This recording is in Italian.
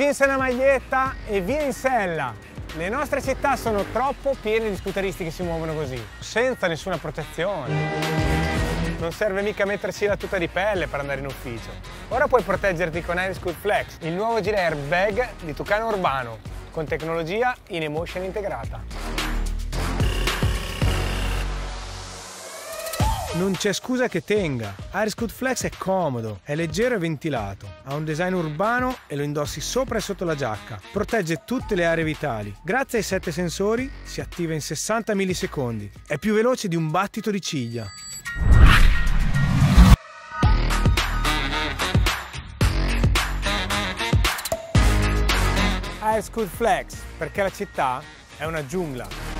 jeans e una maglietta e via in sella. Le nostre città sono troppo piene di scooteristi che si muovono così, senza nessuna protezione. Non serve mica metterci la tuta di pelle per andare in ufficio. Ora puoi proteggerti con AirScoot Flex, il nuovo gira airbag di Tucano Urbano, con tecnologia in emotion integrata. Non c'è scusa che tenga. AirScoot Flex è comodo, è leggero e ventilato, ha un design urbano e lo indossi sopra e sotto la giacca. Protegge tutte le aree vitali. Grazie ai 7 sensori si attiva in 60 millisecondi. È più veloce di un battito di ciglia. AirScoot Flex, perché la città è una giungla.